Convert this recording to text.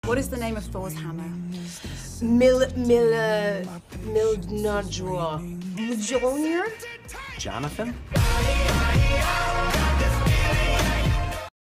What is the name of Thor's hammer? Mildnadra. Jonathan?